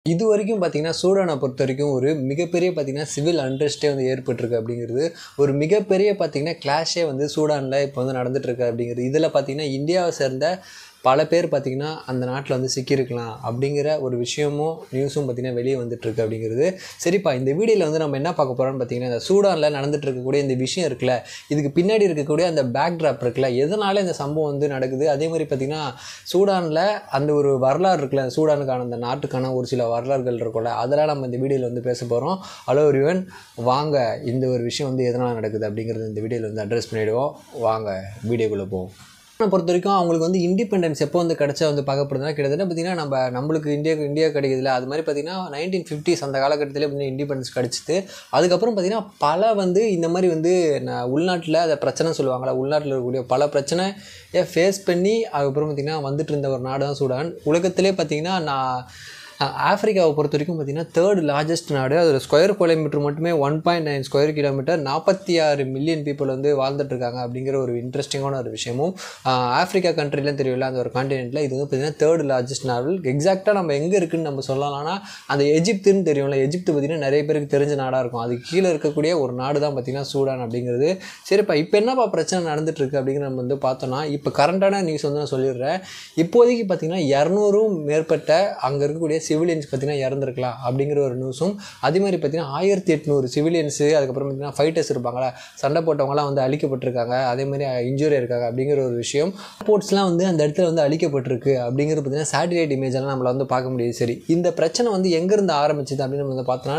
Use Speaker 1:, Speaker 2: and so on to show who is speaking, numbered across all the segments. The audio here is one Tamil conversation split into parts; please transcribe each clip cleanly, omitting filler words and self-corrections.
Speaker 1: இதுவரைக்கும் பார்த்தீங்கன்னா, சூடான பொறுத்தவரைக்கும் ஒரு மிகப்பெரிய பார்த்தீங்கன்னா, சிவில் அன்ரெஸ்ட்டே வந்து ஏற்பட்டிருக்கு அப்படிங்கிறது, ஒரு மிகப்பெரிய பார்த்தீங்கன்னா, கிளாஷே வந்து சூடான்ல இப்போ வந்து நடந்துட்டுருக்கு அப்படிங்கிறது. இதில பார்த்தீங்கன்னா, இந்தியாவை சேர்ந்த பல பேர் பார்த்தீங்கன்னா, அந்த நாட்டில வந்து சிக்கியிருக்கலாம் அப்படிங்கிற ஒரு விஷயமும், நியூஸும் பார்த்தீங்கன்னா, வெளியே வந்துட்டுருக்கு அப்படிங்கிறது. சரிப்பா, இந்த வீடியோல வந்து நம்ம என்ன பார்க்க போறோம்னு பார்த்தீங்கன்னா, இந்த சூடான்ல நடந்துட்டு இருக்கக்கூடிய இந்த விஷயம் இருக்குல்ல, இதுக்கு பின்னாடி இருக்கக்கூடிய அந்த பேக்ட்ராப் இருக்குல்ல, எதனால இந்த சம்பவம் வந்து நடக்குது? அதேமாதிரி பார்த்தீங்கன்னா, சூடான்ல அந்த ஒரு வரலாறு இருக்குல்ல, சூடானுக்கான அந்த நாட்டுக்கான ஒரு சில வரலாறுகள் இருக்கும்ல, அதெல்லாம் நம்ம இந்த வீடியோல வந்து பேச போறோம். ஹலோ எவ்ரிவன், வாங்க இந்த ஒரு விஷயம் வந்து எதனால நடக்குது அப்படிங்கிறது இந்த வீடியோல வந்து அட்ரஸ் பண்ணிடுவோம். வாங்க வீடியோக்குள்ள போவோம். பொறுத்த வரைக்கும் அவங்களுக்கு வந்து இண்டிபெண்டன்ஸ் எப்போ வந்து கிடச்சா வந்து பார்க்கப்படுதுன்னா, கிட்டத்தட்ட பார்த்தீங்கன்னா நம்மளுக்கு இந்தியா கிடைக்குதுல, அது மாதிரி பார்த்தீங்கன்னா 1950s அந்த காலகட்டத்திலே வந்து இண்டிபெண்டன்ஸ் கிடச்சிது. அதுக்கப்புறம் பார்த்தீங்கன்னா பல வந்து இந்த மாதிரி வந்து உள்நாட்டில் அதை பிரச்சனை சொல்லுவாங்களா, உள்நாட்டில் இருக்கக்கூடிய பல பிரச்சனையை ஃபேஸ் பண்ணி அதுக்கப்புறம் பார்த்தீங்கன்னா வந்துட்டு இருந்த ஒரு நாடு தான் சூடான். உலகத்திலே பார்த்தீங்கன்னா ஆஃப்ரிக்காவை பொறுத்த வரைக்கும் பார்த்தீங்கன்னா 3rd லார்ஜஸ்ட் நாடு. அதோட ஸ்கொயர் கிலோமீட்டர் மட்டுமே 1.9 ஸ்கொயர் கிலோமீட்டர், 46 மில்லியன் பீப்புள் வந்து வாழ்ந்துட்டுருக்காங்க அப்படிங்கிற ஒரு இன்ட்ரெஸ்டிங்கான ஒரு விஷயமும் ஆஃப்ரிக்கா கண்ட்ரிலாம் தெரியல, அந்த ஒரு கான்டினென்ட்டில் இது வந்து பார்த்தீங்கன்னா 3rd லார்ஜஸ்ட் நாடு. எக்ஸாக்டாக நம்ம எங்கே இருக்குதுன்னு நம்ம சொல்லலாம்னா, அந்த எஜிப்துன்னு தெரியும்ல, எஜிப்து பார்த்திங்கன்னா நிறைய பேருக்கு தெரிஞ்ச நாடாக இருக்கும். அதுக்கு கீழே இருக்கக்கூடிய ஒரு நாடு தான் பார்த்திங்கன்னா சூடான் அப்படிங்கிறது. சரிப்பா, இப்போ என்னப்பா பிரச்சனை நடந்துட்டுருக்கு அப்படிங்கிற நம்ம வந்து பார்த்தோன்னா, இப்போ கரண்டான நியூஸ் வந்து நான் சொல்லிடுறேன். இப்போதைக்கு பார்த்திங்கன்னா 200க்கும் மேற்பட்ட அங்கே இருக்கக்கூடிய சிவிலியன்ஸ் பார்த்தீங்கன்னா இறந்துருக்கலாம் அப்படிங்கிற ஒரு நியூஸும், அதே மாதிரி பார்த்தீங்கன்னா 1800 சிவிலியன்ஸு, அதுக்கப்புறம் பார்த்தீங்கன்னா ஃபைட்டர்ஸ் இருப்பாங்களா, சண்டை போட்டவங்களாம் வந்து அழிக்கப்பட்டிருக்காங்க, அதே மாதிரி இன்ஜூரி இருக்காங்க அப்படிங்கிற ஒரு விஷயம். ரிப்போர்ட்ஸ்லாம் வந்து அந்த இடத்துல வந்து அழிக்கப்பட்டிருக்கு அப்படிங்கிறது பார்த்தீங்கன்னா சேட்டிலைட் இமேஜெல்லாம் நம்மளை வந்து பார்க்க முடியுது. சரி, இந்த பிரச்சனை வந்து எங்கேருந்து ஆரம்பிச்சிது அப்படின்னு நம்ம வந்து பார்த்தோன்னா,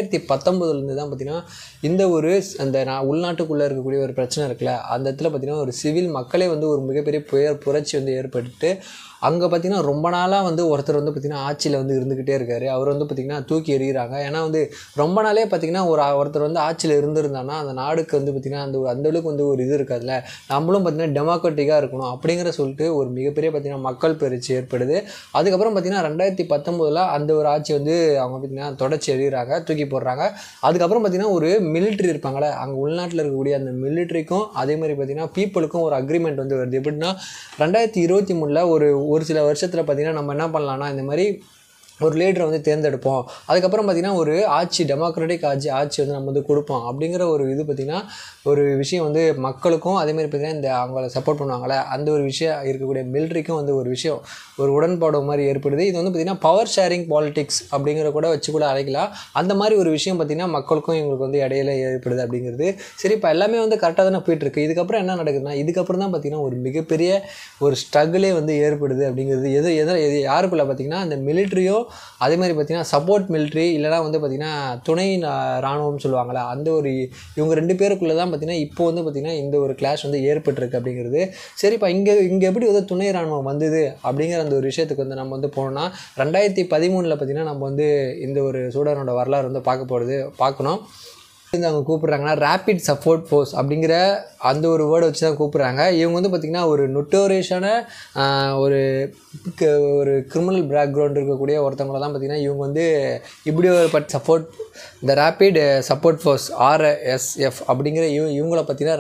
Speaker 1: 2019 தான் பார்த்தீங்கன்னா இந்த ஒரு அந்த உள்நாட்டுக்குள்ளே இருக்கக்கூடிய ஒரு பிரச்சனை இருக்குல்ல, அந்த இடத்துல பார்த்தீங்கன்னா ஒரு சிவில் மக்களே வந்து ஒரு மிகப்பெரிய புரட்சி வந்து ஏற்பட்டு அங்கே பார்த்திங்கன்னா ரொம்ப நாளாக வந்து ஒருத்தர் வந்து பார்த்திங்கன்னா ஆட்சியில் வந்து இருந்துக்கிட்டே இருக்கார். அவர் வந்து பார்த்திங்கன்னா தூக்கி எறிகிறாங்க. ஏன்னா வந்து ரொம்ப நாளே பார்த்திங்கன்னா ஒருத்தர் வந்து ஆட்சியில் இருந்திருந்தாங்கன்னா அந்த நாடுக்கு வந்து பார்த்திங்கன்னா அந்தளவுக்கு வந்து ஒரு இது இருக்காதுல்ல, நம்மளும் பார்த்திங்கன்னா டெமோக்ராட்டிக்காக இருக்கணும் அப்படிங்கிற சொல்லிட்டு ஒரு மிகப்பெரிய பார்த்திங்கன்னா மக்கள் பெருச்சி ஏற்படுது. அதுக்கப்புறம் பார்த்திங்கன்னா 2019 அந்த ஒரு ஆட்சி வந்து அவங்க பார்த்திங்கன்னா தொடச்சி எறிகிறாங்க, தூக்கி போடுறாங்க. அதுக்கப்புறம் பார்த்திங்கன்னா ஒரு மிலிட்ரி இருப்பாங்களே, அங்கே உள்நாட்டில் இருக்கக்கூடிய அந்த மிலிட்ரிக்கும் அதே மாதிரி பார்த்திங்கன்னா பீப்புளுக்கும் ஒரு அக்ரிமெண்ட் வந்து வருது. எப்படின்னா 2023 ஒரு சில வருஷத்தில் பார்த்திங்கன்னா நம்ம என்ன பண்ணலான்னா, இந்த மாதிரி ஒரு லீடரை வந்து தேர்ந்தெடுப்போம், அதுக்கப்புறம் பார்த்திங்கன்னா ஒரு டெமோக்ராட்டிக் ஆட்சி வந்து நம்ம வந்து கொடுப்போம் அப்படிங்கிற ஒரு இது பார்த்திங்கன்னா ஒரு விஷயம் வந்து மக்களுக்கும் அதேமாதிரி பார்த்திங்கன்னா இந்த அவங்கள சப்போர்ட் பண்ணுவாங்களே அந்த ஒரு விஷயம் இருக்கக்கூடிய மிலிட்ரிக்கும் வந்து ஒரு விஷயம் ஒரு உடன்பாடு மாதிரி ஏற்படுது. இது வந்து பார்த்திங்கன்னா பவர் ஷேரிங் பாலிடிக்ஸ் அப்படிங்கிற கூட அழைக்கலாம். அந்த மாதிரி ஒரு விஷயம் பார்த்திங்கன்னா மக்களுக்கும் இவங்களுக்கு வந்து இடையில ஏற்படுது அப்படிங்கிறது. சரி, இப்போ எல்லாமே வந்து கரெக்டாக தானே போயிட்டுருக்கு. இதுக்கப்புறம் என்ன நடக்குதுன்னா, இதுக்கப்புறம் தான் பார்த்திங்கன்னா ஒரு மிகப்பெரிய ஒரு ஸ்ட்ரகிளே வந்து ஏற்படுது அப்படிங்கிறது. எது யாருக்குள்ளே பார்த்திங்கன்னா அந்த மிலிட்ரியோ அதே மாதிரி பார்த்திங்கன்னா சப்போர்ட் மிலிட்ரி இல்லைனா வந்து பார்த்திங்கன்னா துணை இராணுவம் சொல்லுவாங்களா, அந்த ஒரு இவங்க 2 பேருக்குள்ளே தான் பார்த்திங்கன்னா இப்போ வந்து பார்த்திங்கன்னா இந்த ஒரு கிளாஷ் வந்து ஏற்பட்டிருக்கு அப்படிங்கிறது. சரிப்பா, இங்கே எப்படி வந்து துணை இராணுவம் வந்தது அப்படிங்கிற அந்த ஒரு விஷயத்துக்கு வந்து நம்ம வந்து போனோம்னா, 2013 பார்த்திங்கன்னா நம்ம வந்து இந்த ஒரு சூடானோட வரலாறு வந்து பார்க்கணும். அவங்க கூப்பிட்றாங்கன்னா ரேபிட் சப்போர்ட் ஃபோர்ஸ் அப்படிங்கிற அந்த ஒரு வேர்டை வச்சு தான் கூப்பிட்றாங்க. இவங்க வந்து பார்த்திங்கன்னா ஒரு நொட்டோரியஸான ஒரு கிரிமினல் பேக்ரவுண்ட் இருக்கக்கூடிய ஒருத்தவங்கள தான் பார்த்திங்கன்னா இவங்க வந்து இப்படி ஒரு சப்போர்ட் இந்த ரேபிட் சப்போர்ட் ஃபோர்ஸ் RSF அப்படிங்கிற இவங்கள பார்த்திங்கன்னா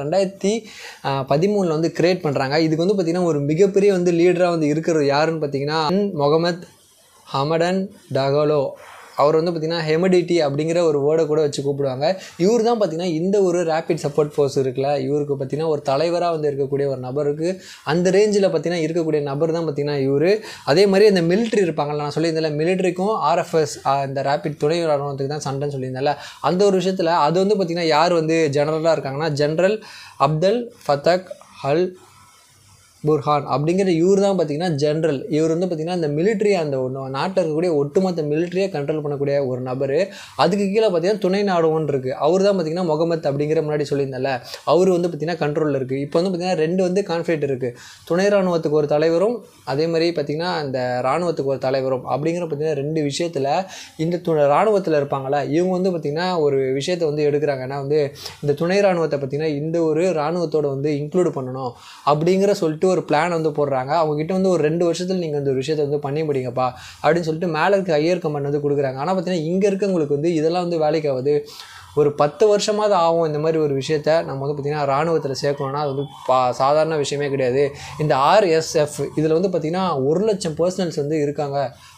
Speaker 1: 2013 வந்து கிரியேட் பண்ணுறாங்க. இதுக்கு வந்து பார்த்திங்கன்னா ஒரு மிகப்பெரிய வந்து லீடராக வந்து இருக்கிறது யாருன்னு பார்த்திங்கன்னா முகமது ஹமடன் டகலோ. அவர் வந்து பார்த்திங்கன்னா ஹெமடிட்டி அப்படிங்கிற ஒரு வேர்டை கூட வச்சு கூப்பிடுவாங்க. இவர் தான் பார்த்திங்கன்னா இந்த ஒரு ரேபிட் சப்போர்ட் ஃபோர்ஸ் இருக்குல்ல, இவருக்கு பார்த்திங்கன்னா ஒரு தலைவராக வந்து இருக்கக்கூடிய ஒரு நபருக்கு அந்த ரேஞ்சில் பார்த்திங்கன்னா இருக்கக்கூடிய நபர் தான் பார்த்திங்கன்னா இவர். அதே மாதிரி அந்த மிலிட்ரி இருப்பாங்கள்ல, நான் சொல்லியிருந்தேன் மிலிட்ரிக்கும் RFS இந்த ரேபிட் துணை இராணுவத்துக்கு தான் சண்டைன்னு சொல்லியிருந்தேன்ல, அந்த ஒரு விஷயத்தில் அது வந்து பார்த்திங்கன்னா யார் வந்து ஜெனரலாக இருக்காங்கன்னா ஜென்ரல் அப்தல் ஃபத்தக் அல் புர்ஹான் அப்படிங்கிற இவர் தான் பார்த்திங்கன்னா ஜென்ரல். இவர் வந்து பார்த்திங்கன்னா இந்த மிலிட்ரி அந்த நாட்டில் இருக்கக்கூடிய ஒட்டுமொத்த மிலிட்ரியை கண்ட்ரோல் பண்ணக்கூடிய ஒரு நபர். அதுக்கு கீழே பார்த்திங்கன்னா துணை நாடுவன் இருக்குது, அவர் தான் பார்த்திங்கன்னா முகமது அப்படிங்கிற முன்னாடி சொல்லியிருந்தால, அவர் வந்து பார்த்திங்கன்னா கண்ட்ரோலில் இருக்குது. இப்போ வந்து பார்த்திங்கன்னா 2 வந்து கான்ஃப்ளிக்ட் இருக்குது, துணை இராணுவத்துக்கு ஒரு தலைவரும் அதே மாதிரி பார்த்திங்கன்னா இந்த இராணுவத்துக்கு ஒரு தலைவரும் அப்படிங்கிற பார்த்திங்கன்னா 2 விஷயத்தில் இந்த இராணுவத்தில் இருப்பாங்களா இவங்க வந்து பார்த்திங்கன்னா ஒரு விஷயத்தை வந்து எடுக்கிறாங்க. ஏன்னா வந்து இந்த துணை இராணுவத்தை பார்த்திங்கன்னா இந்த ஒரு இராணுவத்தோடு வந்து இன்க்ளூட் பண்ணணும் அப்படிங்கிற சொல்லிட்டு ஒரு பிளான் வந்து போடுறாங்க. அவங்ககிட்ட வந்து ஒரு 2 வருஷத்தில் நீங்கள் இந்த ஒரு விஷயத்தை வந்து பண்ணி முடியுங்கப்பா அப்படின்னு சொல்லிட்டு மேலே இருக்க ஹையர் கமாண்ட் வந்து கொடுக்குறாங்க. ஆனால் பார்த்தீங்கன்னா இங்கே இருக்கவங்களுக்கு வந்து இதெல்லாம் வந்து வேலைக்கு ஆகுது, ஒரு 10 வருஷமாவது ஆகும் இந்த மாதிரி ஒரு விஷயத்த நம்ம வந்து பார்த்திங்கன்னா இராணுவத்தில் சேர்க்கணும்னா அது வந்து சாதாரண விஷயமே கிடையாது. இந்த RSF இதில் வந்து பார்த்திங்கன்னா 1 லட்சம் பர்சனல்ஸ் வந்து இருக்காங்க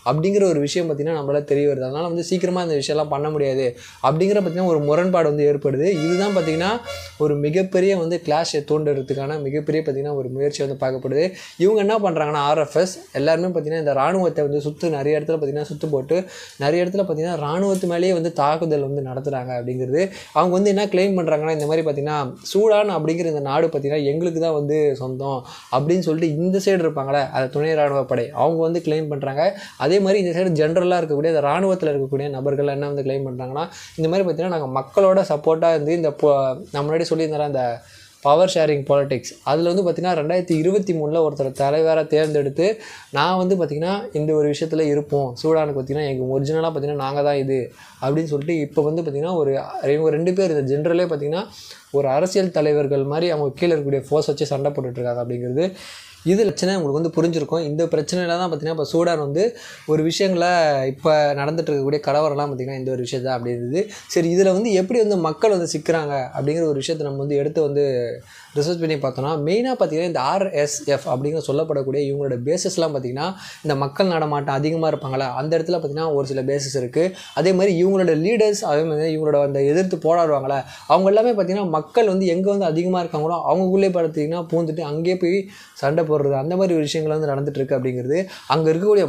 Speaker 1: அப்படிங்கிற ஒரு விஷயம் பார்த்திங்கன்னா நம்மளால் தெரிய வருது. அதனால் வந்து சீக்கிரமாக இந்த விஷயம்லாம் பண்ண முடியாது அப்படிங்கிற பார்த்திங்கன்னா ஒரு முரண்பாடு வந்து ஏற்படுது. இதுதான் பார்த்திங்கன்னா ஒரு மிகப்பெரிய வந்து கிளாஷை தூண்டுறதுக்கான மிகப்பெரிய பார்த்திங்கன்னா ஒரு முயற்சி வந்து பார்க்கப்படுது. இவங்க என்ன பண்ணுறாங்கன்னா ஆர்எஃப்எஸ் எல்லாருமே பார்த்திங்கன்னா இந்த இராணுவத்தை வந்து நிறைய இடத்துல பார்த்திங்கன்னா சுற்று போட்டு நிறைய இடத்துல பார்த்திங்கன்னா இராணுவத்து மேலேயே வந்து தாக்குதல் வந்து நடத்துகிறாங்க அப்படிங்கிறது. அவங்க வந்து என்ன கிளைம் பண்ணுறாங்கன்னா இந்த மாதிரி பார்த்திங்கன்னா சூடான் அப்படிங்கிற இந்த நாடு பார்த்திங்கன்னா எங்களுக்கு தான் வந்து சொந்தம் அப்படின்னு சொல்லிட்டு இந்த சைடு இருப்பாங்களே அது துணை இராணுவ படை அவங்க வந்து கிளைம் பண்ணுறாங்க. அதே மாதிரி இந்த சைடு ஜென்ரலாக இருக்கக்கூடிய இந்த இராணுவத்தில் இருக்கக்கூடிய நபர்கள் என்ன வந்து கிளைம் பண்ணுறாங்கன்னா இந்த மாதிரி பார்த்திங்கன்னா நாங்கள் மக்களோட சப்போர்ட்டாக இருந்து இந்த நம்ம முன்னாடி சொல்லியிருந்தாரா அந்த பவர் ஷேரிங் பாலிடிக்ஸ் அதில் வந்து பார்த்திங்கன்னா 2023 ஒருத்தர் தலைவராக தேர்ந்தெடுத்து நான் வந்து பார்த்திங்கன்னா இந்த ஒரு விஷயத்தில் இருப்போம் சூடானுக்கு பார்த்திங்கன்னா எங்கள் ஒரிஜினலாக பார்த்திங்கன்னா நாங்கள் தான் இது அப்படின்னு சொல்லிட்டு இப்போ வந்து பார்த்திங்கன்னா இவங்க 2 பேர் இந்த ஜென்ரலே பார்த்திங்கன்னா ஒரு அரசியல் தலைவர்கள் மாதிரி அவங்க கீழே இருக்கக்கூடிய ஃபோர்ஸ் வச்சு சண்டை போட்டுட்ருக்காங்க அப்படிங்கிறது. இது பிரச்சனை உங்களுக்கு வந்து புரிஞ்சிருக்கும். இந்த பிரச்சனையில் தான் பார்த்திங்கன்னா இப்போ சூடான் வந்து ஒரு விஷயங்களை இப்போ நடந்துட்டு இருக்கக்கூடிய கலவரம்லாம் பார்த்திங்கன்னா இந்த ஒரு விஷயம் தான் அப்படி இருந்தது. சரி இதில் வந்து எப்படி வந்து மக்கள் வந்து சிக்கிறாங்க அப்படிங்கிற ஒரு விஷயத்தை நம்ம வந்து எடுத்து வந்து ரிசர்ச் பண்ணி பார்த்தோன்னா மெயினாக பார்த்திங்கன்னா இந்த ஆர்எஸ்எஃப் அப்படிங்கிற சொல்லப்படக்கூடிய இவங்களோட பேசஸ்லாம் பார்த்திங்கன்னா இந்த மக்கள் நடமாட்டம் அதிகமாக இருப்பாங்களா அந்த இடத்துல பார்த்திங்கன்னா ஒரு சில பேசஸ் இருக்குது. அதே மாதிரி இவங்களோட லீடர்ஸ் அதே மாதிரி இவங்களோட அந்த எதிர்த்து போராடுவாங்களே அவங்க எல்லாமே பார்த்திங்கன்னா மக்கள் வந்து எங்கே வந்து அதிகமாக இருக்காங்களோ அவங்களுக்குள்ளே பார்த்திங்கன்னா பூந்துட்டு அங்கேயே போய் சண்டை போடுறது அந்த மாதிரி விஷயங்கள் வந்து நடந்துகிட்ருக்கு அப்படிங்கிறது. அங்கே இருக்கக்கூடிய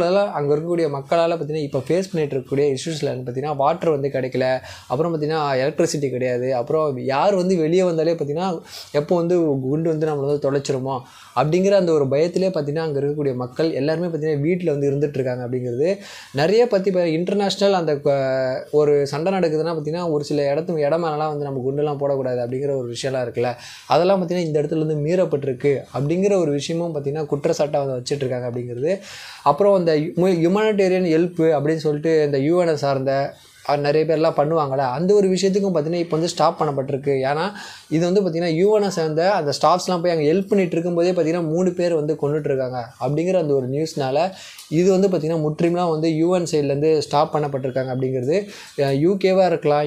Speaker 1: மக்களால் பார்த்திங்கன்னா இப்போ ஃபேஸ் பண்ணிகிட்டு இருக்கக்கூடிய இஷ்யூஸில் பார்த்திங்கன்னா வாட்டர் வந்து கிடைக்கல, அப்புறம் பார்த்திங்கன்னா எலக்ட்ரிசிட்டி கிடையாது, அப்புறம் யார் வந்து வெளியே வந்தாலே பார்த்திங்கன்னா எப்போ வந்து குண்டு வந்து நம்மளை வந்து தொலைச்சிருமோ அப்படிங்கிற அந்த ஒரு பயத்திலே பார்த்திங்கன்னா அங்கே இருக்கக்கூடிய மக்கள் எல்லாருமே பார்த்திங்கன்னா வீட்டில் வந்து இருந்துகிட்ருக்காங்க அப்படிங்கிறது. நிறைய பற்றி இப்போ இன்டர்நேஷ்னல் அந்த ஒரு சண்டை நடக்குதுன்னா பார்த்திங்கன்னா ஒரு சில இடமெல்லாம் வந்து நம்ம குண்டுலாம் போடக்கூடாது அப்படிங்கிற ஒரு விஷயம்லாம் இருக்குல்ல அதெல்லாம் பார்த்திங்கன்னா இந்த இடத்துல வந்து மீறப்பட்டிருக்கு அப்படிங்கிற ஒரு விஷயமும் பார்த்திங்கன்னா குற்றச்சாட்டாக வந்து வச்சுட்ருக்காங்க அப்படிங்கிறது. அப்புறம் அந்த ஹியூமனிடேரியன் ஹெல்ப்பு அப்படின்னு சொல்லிட்டு இந்த யூஎன்ஐ சார்ந்த நிறைய பேர்லாம் பண்ணுவாங்களே அந்த ஒரு விஷயத்துக்கும் பார்த்திங்கன்னா இப்போ வந்து ஸ்டாப் பண்ணப்பட்டிருக்கு. ஏன்னா இது வந்து பார்த்திங்கன்னா யூஎன்ஐ சேர்ந்த அந்த ஸ்டாஃப்ஸ்லாம் போய் அங்கே ஹெல்ப் பண்ணிகிட்டு இருக்கும்போதே பார்த்திங்கன்னா 3 பேர் வந்து கொண்டுட்ருக்காங்க அப்படிங்கிற அந்த ஒரு நியூஸ்னால் இது வந்து பார்த்திங்கன்னா முற்றிலுமாக வந்து யூஎன் சைட்லேருந்து ஸ்டாப் பண்ணப்பட்டிருக்காங்க அப்படிங்கிறது. யூகேவாக இருக்கலாம்,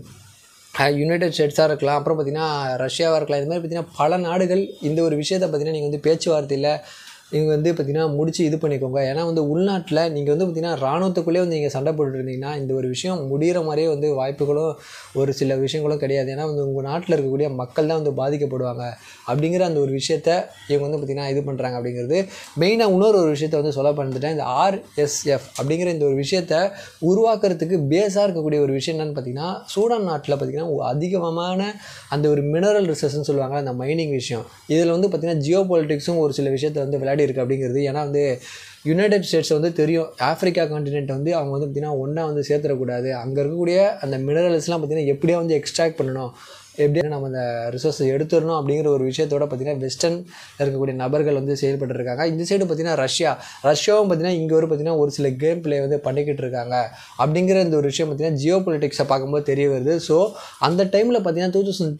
Speaker 1: யுனைடெட் ஸ்டேட்ஸாக இருக்கலாம், அப்புறம் பார்த்திங்கன்னா ரஷ்யாவாக இருக்கலாம், இது மாதிரி பார்த்திங்கன்னா பல நாடுகள் இந்த ஒரு விஷயத்தை பார்த்திங்கன்னா நீங்கள் வந்து பேச்சுவார்த்தையில் இவங்க வந்து பார்த்திங்கன்னா முடிச்சு இது பண்ணிக்கோங்க. ஏன்னா வந்து உள்நாட்டில் நீங்கள் வந்து பார்த்திங்கன்னா இராணுவத்துக்குள்ளே வந்து நீங்கள் சண்டை போட்டுருந்தீங்கன்னா இந்த ஒரு விஷயம் முடிகிற மாதிரியே வந்து வாய்ப்புகளும் ஒரு சில விஷயங்களும் கிடையாது. ஏன்னா வந்து உங்கள் நாட்டில் இருக்கக்கூடிய மக்கள் தான் வந்து பாதிக்கப்படுவாங்க அப்படிங்கிற அந்த ஒரு விஷயத்த இவங்க வந்து பார்த்திங்கன்னா இது பண்ணுறாங்க அப்படிங்கிறது. மெயினாக இன்னொரு ஒரு விஷயத்தை வந்து சொல்ல பண்ணிட்டேன். இந்த ஆர்எஸ்எஃப் அப்படிங்கிற இந்த ஒரு விஷயத்தை உருவாக்குறதுக்கு பேஸாக இருக்கக்கூடிய ஒரு விஷயம் என்னென்னு பார்த்திங்கன்னா சூடான் நாட்டில் பார்த்திங்கன்னா அதிகமான அந்த ஒரு மினரல் ரிசர்ச்னு சொல்லுவாங்க அந்த மைனிங் விஷயம். இதில் வந்து பார்த்திங்கன்னா ஜியோ பாலிட்டிக்ஸும் ஒரு சில விஷயத்தை வந்து விளையாடி இருக்குது அப்படிங்கிறது. ஏன்னா வந்து யுனைடெட் ஸ்டேட்ஸ் வந்து தெரியும் ஆஃப்ரிக்கா கான்டினென்ட்டை வந்து அவங்க வந்து பார்த்திங்கன்னா ஒன்றா வந்து சேர்த்துடக்கூடாது, அங்கே இருக்கக்கூடிய அந்த மினரல்ஸ்லாம் பார்த்திங்கன்னா எப்படியா வந்து எக்ஸ்ட்ராக்ட் பண்ணணும், எப்படியா நம்ம அந்த ரிசோர்ஸை எடுத்துடணும் அப்படிங்கிற ஒரு விஷயத்தோட பார்த்திங்கன்னா வெஸ்டர்ன் இருக்கக்கூடிய நபர்கள் வந்து செயல்பட்டுருக்காங்க. இந்த சைடு பார்த்திங்கன்னா ரஷ்யாவும் பார்த்திங்கன்னா இங்கே பார்த்திங்கன்னா ஒரு சில கேம் பிளே வந்து பண்ணிக்கிட்டு இருக்காங்க அப்படிங்கிற இந்த ஒரு விஷயம் பார்த்திங்கன்னா ஜியோ பொலிட்டிக்ஸை பார்க்கும்போது தெரிய வருது. ஸோ அந்த டைமில் பார்த்திங்கன்னா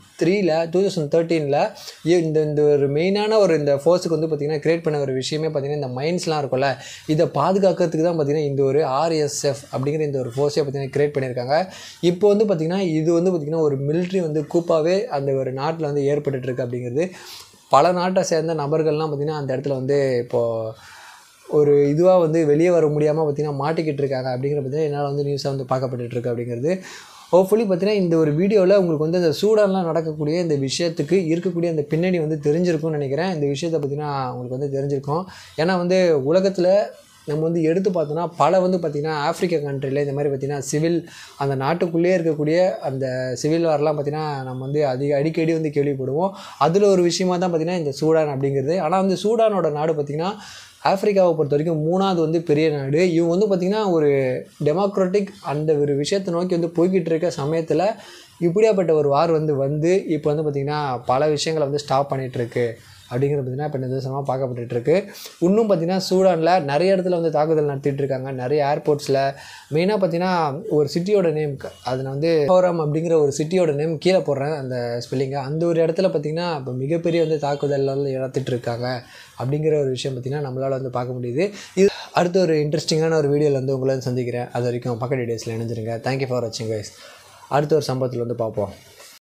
Speaker 1: 2013 இந்த ஒரு மெயினான ஒரு இந்த ஃபோர்ஸுக்கு வந்து பார்த்திங்கன்னா கிரியேட் பண்ண ஒரு விஷயமே பார்த்திங்கன்னா இந்த மைன்ஸ்லாம் இருக்கும்ல இதை பாதுகாக்கிறதுக்கு தான் பார்த்திங்கன்னா இந்த ஒரு ஆர்எஸ்எஃப் அப்படிங்கிற இந்த ஒரு ஃபோர்ஸை பார்த்திங்கன்னா கிரியேட் பண்ணியிருக்காங்க. இப்போ வந்து பார்த்திங்கன்னா இது வந்து பார்த்திங்கன்னா ஒரு மிலிட்ரி வந்து கூப்பாகவே அந்த ஒரு நாட்டில் வந்து ஏற்பட்டுருக்கு அப்படிங்கிறது. பல நாட்டை சேர்ந்த நபர்கள்லாம் பார்த்திங்கன்னா அந்த இடத்துல வந்து இப்போது ஒரு இதுவாக வந்து வெளியே வர முடியாமல் பார்த்திங்கன்னா மாட்டிக்கிட்டு இருக்காங்க அப்படிங்கிற பார்த்திங்கன்னா என்னால் வந்து நியூஸாக வந்து பார்க்கப்பட்டுருக்கு அப்படிங்கிறது. ஹோப்ஃபுல்லி பார்த்திங்கன்னா இந்த ஒரு வீடியோவில் உங்களுக்கு வந்து அந்த சூடான்லாம் நடக்கக்கூடிய இந்த விஷயத்துக்கு இருக்கக்கூடிய அந்த பின்னணி வந்து தெரிஞ்சிருக்கும்னு நினைக்கிறேன். இந்த விஷயத்தை பார்த்திங்கன்னா உங்களுக்கு வந்து தெரிஞ்சிருக்கும். ஏன்னா வந்து உலகத்தில் நம்ம வந்து எடுத்து பார்த்தோன்னா பல வந்து பார்த்திங்கன்னா ஆஃப்ரிக்கா கண்ட்ரியில் இந்த மாதிரி பார்த்திங்கன்னா சிவில் அந்த நாட்டுக்குள்ளேயே இருக்கக்கூடிய அந்த சிவில் வார்லாம் பார்த்திங்கன்னா நம்ம வந்து அடிக்கடி வந்து கேள்விப்படுவோம். அதில் ஒரு விஷயமாக தான் பார்த்திங்கன்னா இந்த சூடான் அப்படிங்கிறது. ஆனால் வந்து சூடானோட நாடு பார்த்திங்கன்னா ஆஃப்ரிக்காவை பொறுத்த வரைக்கும் 3வது வந்து பெரிய நாடு. இவங்க வந்து பார்த்திங்கன்னா ஒரு டெமோக்ராட்டிக் அந்த ஒரு விஷயத்தை நோக்கி வந்து போய்கிட்டு இருக்க சமயத்தில் இப்படியாப்பட்ட ஒரு வார் வந்து இப்போ வந்து பார்த்திங்கன்னா பல விஷயங்களை வந்து ஸ்டாப் பண்ணிகிட்ருக்கு அப்படிங்கிறது பார்த்திங்கன்னா இப்போ நிதர்சனமாக பார்க்கப்பட்டுருக்கு. இன்னும் பார்த்திங்கன்னா சூடானில் நிறைய இடத்துல வந்து தாக்குதல் நடத்திட்டு இருக்காங்க. நிறைய ஏர்போர்ட்ஸில் மெயினாக பார்த்திங்கன்னா ஒரு சிட்டியோட நேம் அதை நான் வந்து ஹோரம் அப்படிங்கிற ஒரு சிட்டியோட நேம் கீழே போடுறேன் அந்த ஸ்பெல்லிங்கை. அந்த ஒரு இடத்துல பார்த்திங்கன்னா இப்போ மிகப்பெரிய வந்து தாக்குதல் நடத்திட்டு இருக்காங்க அப்படிங்கிற ஒரு விஷயம் பார்த்திங்கன்னா நம்மளால் வந்து பார்க்க முடியுது. இது அடுத்த ஒரு இன்ட்ரெஸ்டிங்கான ஒரு வீடியோவில் வந்து உங்களை வந்து சந்திக்கிறேன். அது வரைக்கும் பக்கத்து வீடியோஸில் இணைஞ்சிருங்க. தேங்க்யூ ஃபார் வாட்சிங் கைஸ். அடுத்த ஒரு சம்பவத்தில் வந்து பார்ப்போம்.